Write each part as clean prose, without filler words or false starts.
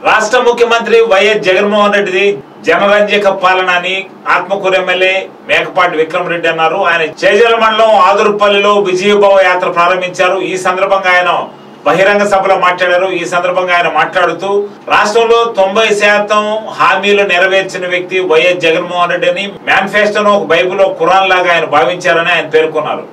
రాష్ట్ర ముఖ్యమంత్రి వైఎస్ జగన్మోహన్ రెడ్డి జనరంజక పాలన అని ఆత్మకూరు ఎమ్మెల్యే మేకపాటి విక్రమరెడ్డి అన్నారు. ఆయన చేజల మండలం ఆదురుపల్లిలో విజయభవ యాత్ర ప్రారంభించారు. ఈ సందర్భంగా ఆయన బహిరంగ సభలో మాట్లాడారు. ఈ సందర్భంగా ఆయన మాట్లాడుతూ రాష్ట్రంలో 90% హామీలు నెరవేర్చిన వ్యక్తి వైఎస్ జగన్మోహన్ రెడ్డి అని, మేనిఫెస్టోను ఒక బైబిల్ ఖురాన్ లాగా ఆయన భావించారని ఆయన పేర్కొన్నారు.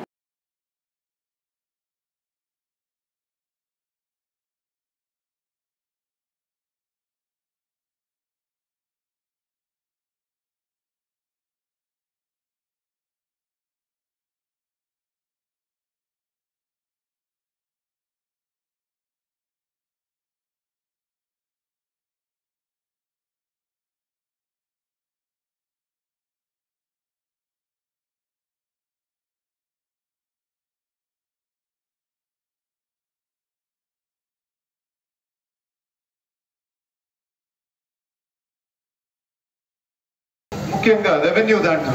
ముఖ్యంగా రెవెన్యూ దాంట్లో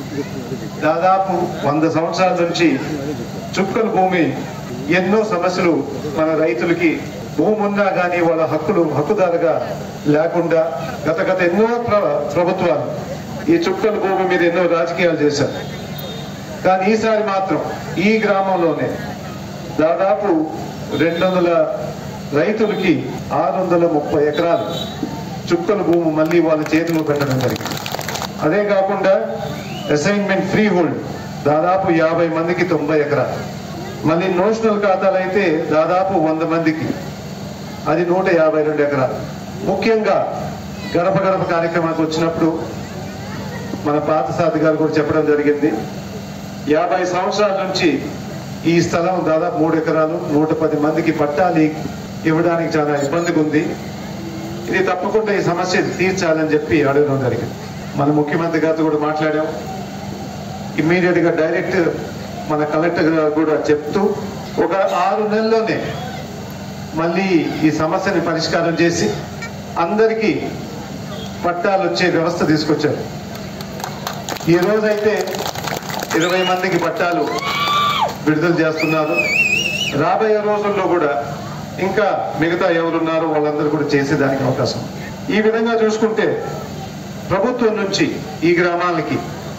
దాదాపు 100 సంవత్సరాల నుంచి చుక్కల భూమి ఎన్నో సమస్యలు మన రైతులకి భూమి ఉన్నా కానీ వాళ్ళ హక్కుదారుగా లేకుండా గత ఎన్నో ప్రభుత్వాలు ఈ చుక్కల భూమి మీద ఎన్నో రాజకీయాలు చేశారు. కానీ ఈసారి మాత్రం ఈ గ్రామంలోనే దాదాపు 200 రైతులకి 630 ఎకరాలు చుక్కల భూమి మళ్ళీ వాళ్ళ చేతిలో పెట్టడం జరిగింది. అదే కాకుండా అసైన్మెంట్ ఫ్రీ హోల్డ్ దాదాపు 50 మందికి 90 ఎకరాలు, మళ్ళీ నోషనల్ ఖాతాలు అయితే దాదాపు 100 మందికి అది 152 ఎకరాలు. ముఖ్యంగా గడప గడప కార్యక్రమానికి వచ్చినప్పుడు మన పార్థసారథి గారు కూడా చెప్పడం జరిగింది. 50 సంవత్సరాల నుంచి ఈ స్థలం దాదాపు 3 ఎకరాలు 110 మందికి పట్టాలి ఇవ్వడానికి చాలా ఇబ్బందిగా ఉంది. ఇది తప్పకుండా ఈ సమస్య తీర్చాలని చెప్పి అడగడం జరిగింది. మన ముఖ్యమంత్రి గారితో కూడా మాట్లాడాం. ఇమ్మీడియట్ గా డైరెక్ట్ మన కలెక్టర్ గారు కూడా చెప్తూ ఒక 6 నెలల్లోనే మళ్ళీ ఈ సమస్యని పరిష్కారం చేసి అందరికీ పట్టాలు వచ్చే వ్యవస్థ తీసుకొచ్చారు. ఈ రోజైతే 20 మందికి పట్టాలు విడుదల చేస్తున్నారు. రాబోయే రోజుల్లో కూడా ఇంకా మిగతా ఎవరున్నారో వాళ్ళందరూ కూడా చేసేదానికి అవకాశం. ఈ విధంగా చూసుకుంటే ప్రభుత్వం నుంచి ఈ గ్రామాలకి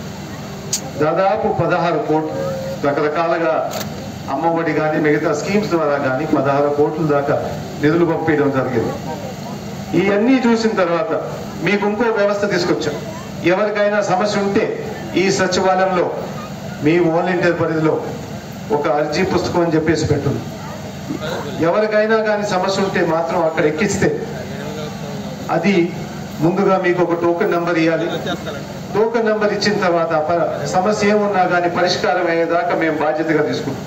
దాదాపు 16 కోట్లు రకరకాలుగా అమ్మఒడి కానీ మిగతా స్కీమ్స్ ద్వారా కానీ 16 కోట్ల దాకా నిధులు పంపించడం జరిగింది. ఇవన్నీ చూసిన తర్వాత మీకు ఇంకో వ్యవస్థ తీసుకొచ్చాం. ఎవరికైనా సమస్య ఉంటే ఈ సచివాలయంలో మీ వాలంటీర్ పరిధిలో ఒక అర్జీ పుస్తకం అని చెప్పేసి పెట్టుంది. ఎవరికైనా కానీ సమస్య ఉంటే మాత్రం అక్కడ ఎక్కిస్తే అది ముందుగా మీకు ఒక టోకెన్ నెంబర్ ఇవ్వాలి. టోకెన్ నెంబర్ ఇచ్చిన తర్వాత సమస్య ఏమున్నా కానీ పరిష్కారం అయ్యేదాకా మేము బాధ్యతగా తీసుకుంటాం.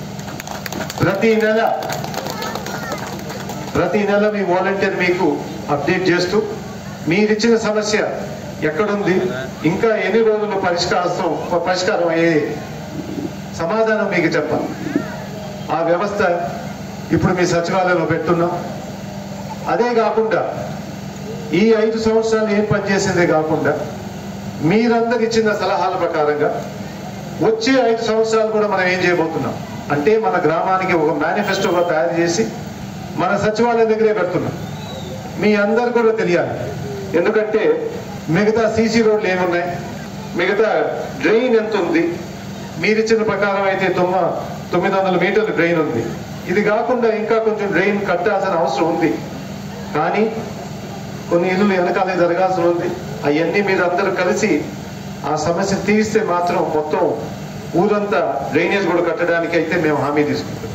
ప్రతి నెల మీ వాలంటీర్ మీకు అప్డేట్ చేస్తూ మీరిచ్చిన సమస్య ఎక్కడుంది, ఇంకా ఎన్ని రోజుల్లో పరిష్కారం అయ్యే సమాధానం మీకు చెప్పాలి. ఆ వ్యవస్థ ఇప్పుడు మీ సచివాలయంలో పెట్టున్నాం. అదే కాకుండా ఈ 5 సంవత్సరాలు ఏం పనిచేసిందే కాకుండా మీరందరు ఇచ్చిన సలహాల ప్రకారంగా వచ్చే 5 సంవత్సరాలు కూడా మనం ఏం చేయబోతున్నాం అంటే మన గ్రామానికి ఒక మేనిఫెస్టోగా తయారు చేసి మన సచివాలయం దగ్గరే పెడుతున్నాం. మీ అందరు కూడా తెలియాలి. ఎందుకంటే మిగతా సీసీ రోడ్లు ఏమున్నాయి, మిగతా డ్రైన్ ఎంత ఉంది, మీరిచ్చిన ప్రకారం అయితే 900 మీటర్లు డ్రైన్ ఉంది. ఇది కాకుండా ఇంకా కొంచెం డ్రైన్ కట్టాల్సిన అవసరం ఉంది. కానీ కొన్ని ఇల్లు వెనకాలే జరగాల్సి ఉంది. అవన్నీ మీరు అందరూ కలిసి ఆ సమస్య తీస్తే మాత్రం మొత్తం ఊరంతా డ్రైనేజ్ కూడా కట్టడానికి అయితే మేము హామీ తీసుకుంటాం.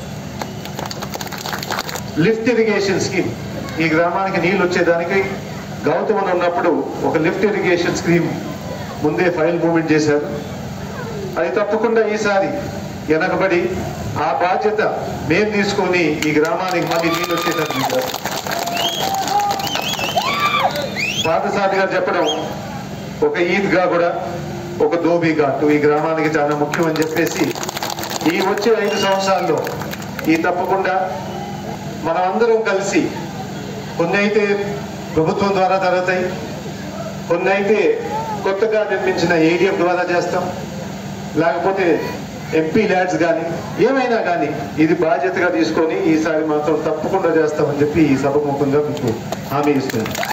లిఫ్ట్ ఇరిగేషన్ స్కీమ్ ఈ గ్రామానికి నీళ్ళు వచ్చేదానికి గౌతమన్ ఉన్నప్పుడు ఒక లిఫ్ట్ ఇరిగేషన్ స్కీమ్ ముందే ఫైల్ మూవ్మెంట్ చేశారు. అది తప్పకుండా ఈసారి వెనకబడి ఆ బాధ్యత మేము తీసుకొని ఈ గ్రామానికి మళ్ళీ నీళ్ళు వచ్చేటట్టు పార్థసారథి గారు చెప్పడం ఒక ఈద్గా కూడా ఒక దోబీ ఘాట్ ఈ గ్రామానికి చాలా ముఖ్యం అని చెప్పేసి ఈ వచ్చే 5 సంవత్సరాల్లో ఈ తప్పకుండా మనం అందరం కలిసి కొన్ని అయితే ప్రభుత్వం ద్వారా జరుగుతాయి, కొన్ని అయితే కొత్తగా నిర్మించిన ఏడీఎఫ్ ద్వారా చేస్తాం, లేకపోతే ఎంపీ ల్యాడ్స్ కానీ ఏమైనా కానీ ఇది బాధ్యతగా తీసుకొని ఈసారి మాత్రం తప్పకుండా చేస్తామని చెప్పి ఈ సభ ముఖంగా మీకు హామీ ఇస్తున్నాను.